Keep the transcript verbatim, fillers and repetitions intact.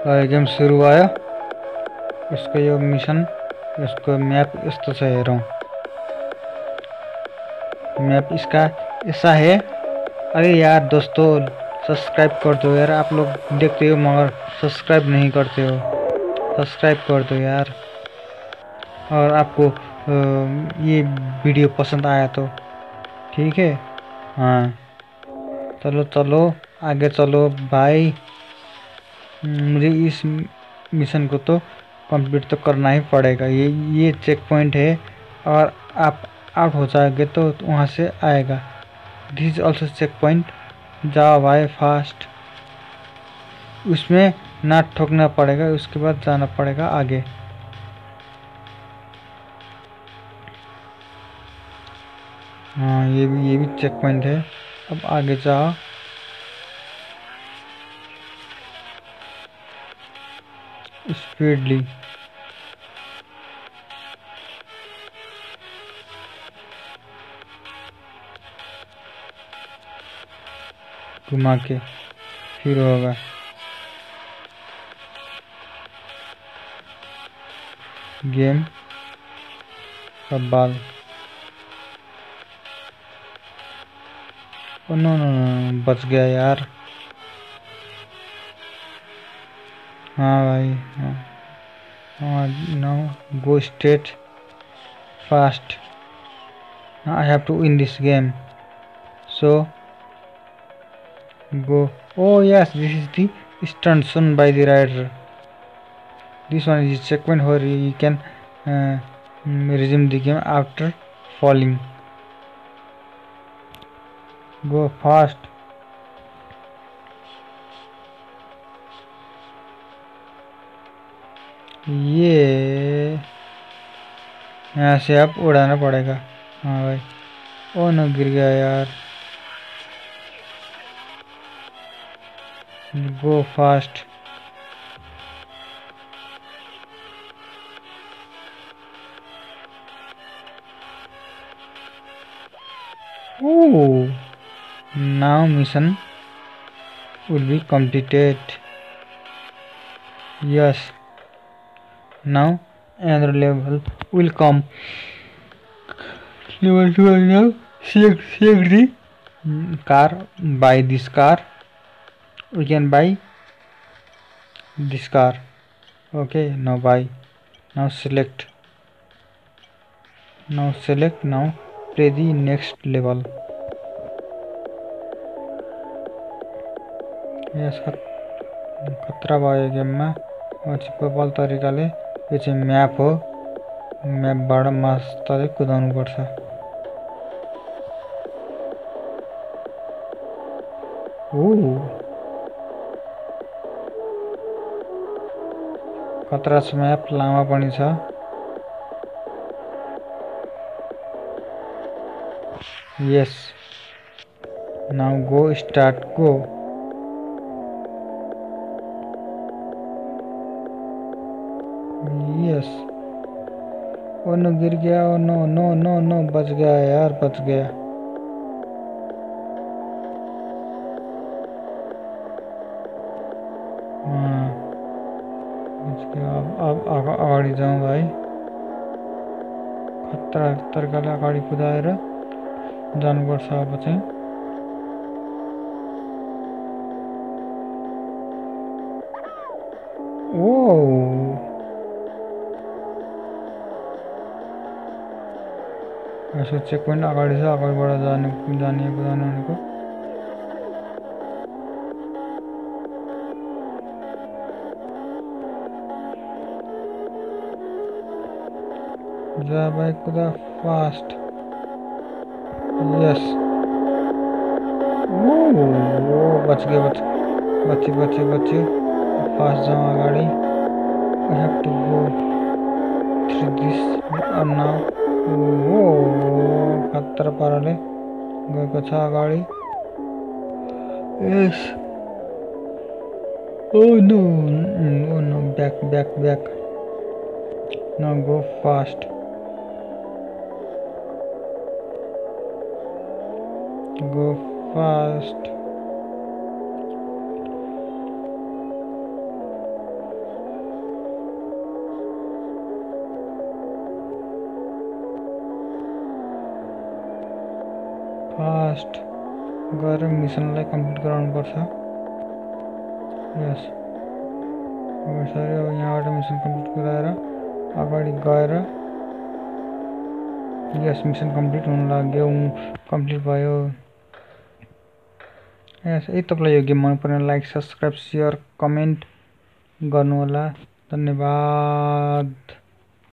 र game सुरु भयो। यसको यो मिसन, यसको मैप यस्तो छ हेरौं। मैप इसका ऐसा है। अरे यार दोस्तों, सब्सक्राइब कर दो यार। आप लोग देखते हो मगर सब्सक्राइब नहीं करते हो। सब्सक्राइब कर दो यार। और आपको ये वीडियो पसंद आया तो ठीक है। हाँ चलो चलो आगे चलो भाई। मुझे इस मिशन को तो कंप्लीट तो करना ही पड़ेगा। ये ये चेक पॉइंट है और आप आउट हो जाओगे तो वहाँ से आएगा। This also check point. जाओ भाई फास्ट। उसमें ना ठोकना पड़ेगा, उसके बाद जाना पड़ेगा आगे। हाँ ये भी ये भी चेक पॉइंट है। अब आगे जाओ। स्पीडली। घुमा के फिर होगा। गेम का बाल। ओ नो नो नो, बच गया यार। हाँ भाई हाँ। हाँ now go straight fast. I have to win this game. So go. Oh yes, this is the stunt shown by the rider. This one is checkpoint where you can uh, resume the game after falling. Go fast. ये यहाँ से आप उड़ाना पड़ेगा। हाँ भाई। ओ no गिर गया यार। Go fast. Oh, now mission will be completed. Yes. Now another level will come. Level two now. Select select the car. Buy this car. We can buy this car. Okay. Now buy. Now select. Now select. Now play the next level. Yes. खतरा भयो गेममा। Simple तरिकाले यो चाहिँ map हो। म्यापबाट मजाले कुदाउनु पर्छ। ओ खतरा छ म्याप, लामा पनि छ। Yes now go start go. Yes oh no गिर गया। Oh no no no no बच गया यार, बच गया। हाँ बच गया। अब अब अगाडि जाउँ भाइ। खतरा तरिकाले अगाडि कुदाएर जानुपर्छ अब चाहिँ। ओ यसो चेक पोइन्ट अगाडि छ, अगाडिबाट जाने जाने कुदाउने भनेको। जा भाइ कुदा फास्ट। यस ओ बच गयो बच बच्यो बच्यो बच्यो। फास्ट जाउँ अगाडि। I have to go through this and now. ओ खतरा पाराले गएको छ अगाडि। Yes oh no oh no back back back. Now go fast. Go fast. Fast गएर मिसनलाई कम्प्लिट गराउनुपर्छ। यस सरी, अब यहाँबाट मिसन कम्प्लिट गराएर अगाडि गएर यस मिसन कम्प्लिट हुन लाग्यो, कम्प्लिट भयो। यस यदि तपाईँलाई यो गेम मन परेन लाइक सब्सक्राइब सेयर कमेन्ट गर्नुहोला। धन्यवाद।